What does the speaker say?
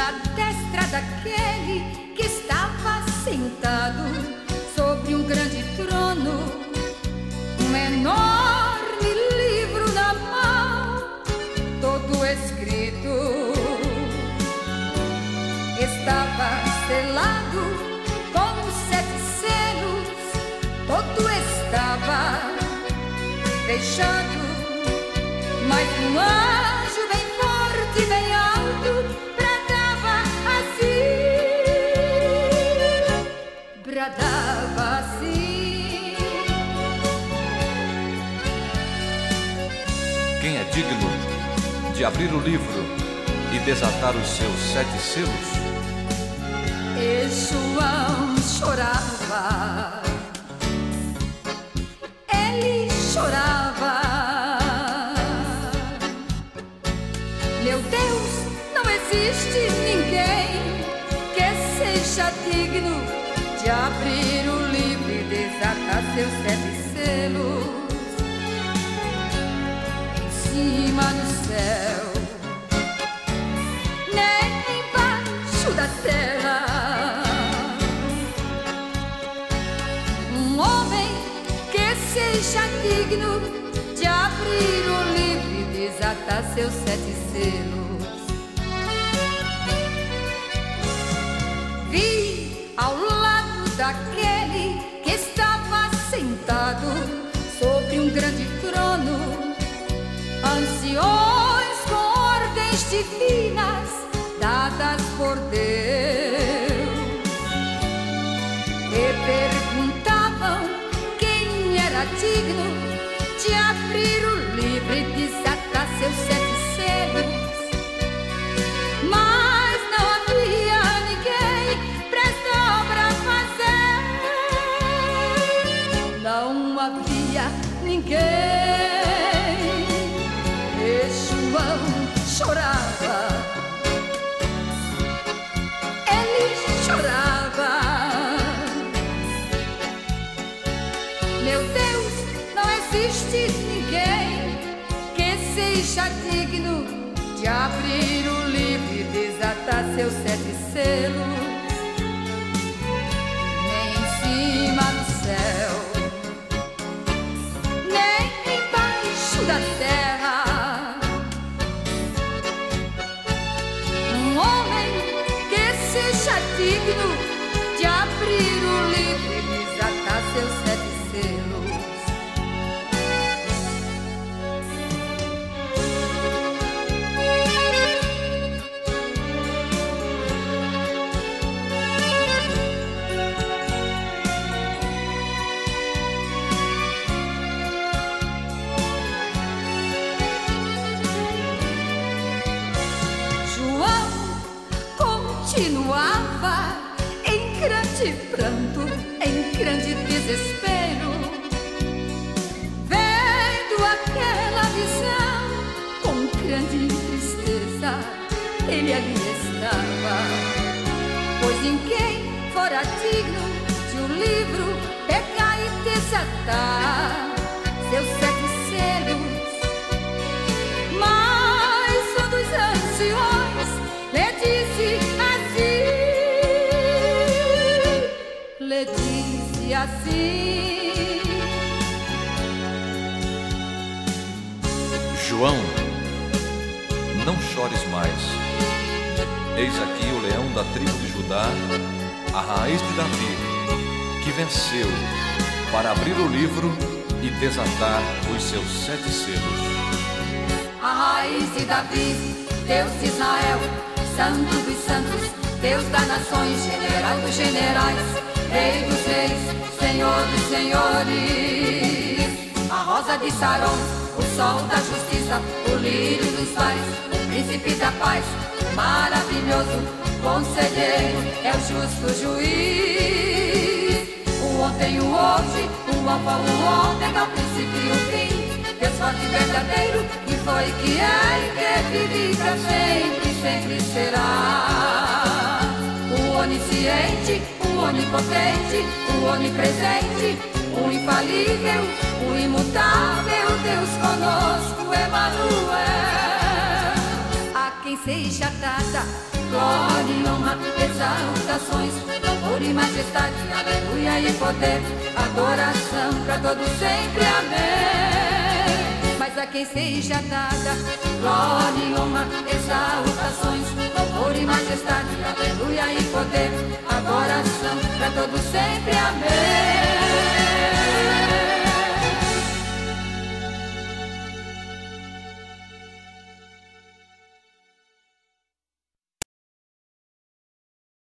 na destra daquele que estava sentado sobre um grande trono, um enorme livro na mão, todo escrito. Estava selado com 7 selos, todo estava fechado, mas um anjo bem forte, bem alto, bradava assim. Quem é digno de abrir o livro e desatar os seus 7 selos? E João chorava, ele chorava. Meu Deus, não existe ninguém que seja digno de abrir o livro e desatar seus 7 selos. Em cima do céu, nem embaixo da terra, um homem que seja digno de abrir o livro e desatar seus 7 selos. Vi ao lado daquele que estava sentado sobre um grande trono anciões com ordens divinas dadas por Deus, e perguntavam quem era digno de abrir o livro e desatar seus 7 selos. Mas não havia ninguém prestou pra fazer, não havia ninguém. E João chorava, ele chorava. Meu Deus, não existe ninguém que seja digno de abrir o livro e desatar seus 7 selos. Nem em cima do céu, nem embaixo da terra, um homem que seja digno de abrir o livro e desatar seus 7 selos. Continuava em grande pranto, em grande desespero, vendo aquela visão com grande tristeza. Ele ali estava, pois ninguém fora digno de um livro pegar e desatar seus 7 selos. Mas um dos anciões lhe disse assim: João, não chores mais. Eis aqui o leão da tribo de Judá, a raiz de Davi, que venceu para abrir o livro e desatar os seus 7 selos. A raiz de Davi, Deus de Israel, Santo dos santos, Deus das nações, general dos generais, Rei dos reis, Senhor dos senhores. A rosa de Saron, o sol da justiça, o lírio dos mares, o príncipe da paz, o maravilhoso conselheiro, é o justo juiz. O ontem, o hoje, o alfa, o ômega, o princípio e o fim, Deus forte e verdadeiro, que foi, que é e que vive pra sempre, sempre será. O onisciente, o onipotente, o onipresente, o infalível, o imutável, Deus conosco, Emanuel. A quem seja dada glória e honra, exaltações, louvor e majestade, aleluia e poder, adoração pra todos sempre, amém. Mas a quem seja dada glória e honra, exaltações, louvor e majestade, aleluia e poder, adoração